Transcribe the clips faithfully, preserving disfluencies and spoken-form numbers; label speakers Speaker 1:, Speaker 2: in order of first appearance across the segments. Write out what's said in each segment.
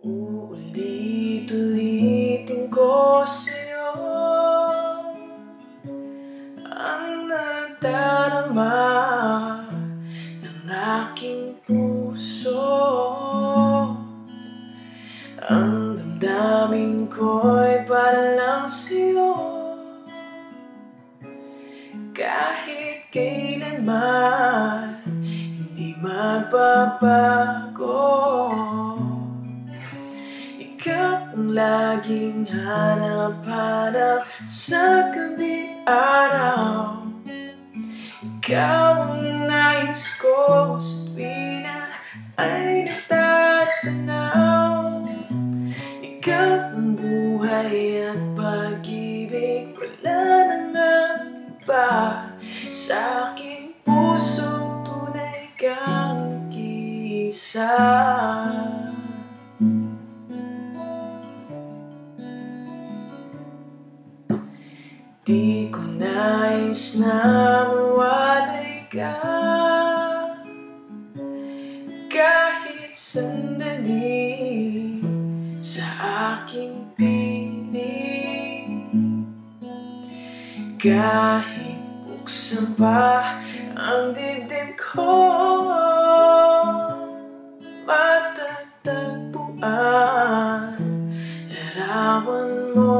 Speaker 1: Uulit-ulitin ko sa'yo ang nadarama ng aking puso. Ang damdamin ko'y para lang sa'yo, kahit kailanman hindi magbabago. Ikaw ang laging hanap-hanap sa gabi araw. Ikaw ang nais ko sa tuwina ay natatanaw. Ikaw ang buhay at pag-ibig, wala nang iba. Sa aking puso tunay kang nag-iisa. Di ko nais na mawalay ka kahit sandali sa aking piling. Kahit buksan pa ang dibdib ko, matatagpuan larawan mo.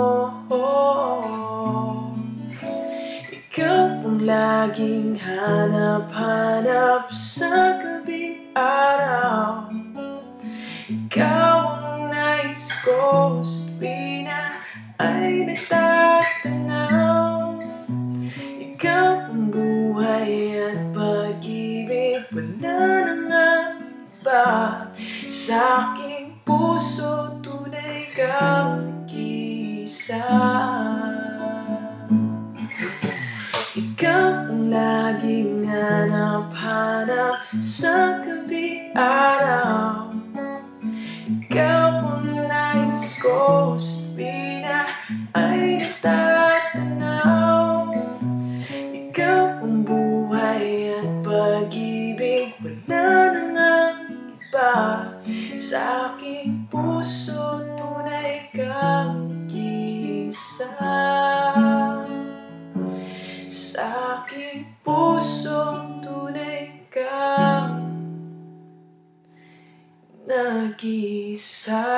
Speaker 1: Ikaw ang laging hanap-hanap sa gabi araw. Ikaw ang nais ko sa tuwina ay natatanaw. Ikaw ang buhay at pag-ibig, wala nang iba. Sa aking puso tunay kang nag-iisa. Ikaw ang laging hanap-hanap sa gabi araw. Ikaw ang nais ko sa tuwina ay natatanaw. Ikaw ang buhay at pag-ibig, wala nang iba. Sa aking puso tunay kang nag-iisa. Sa aking puso tunay kang nag-iisa.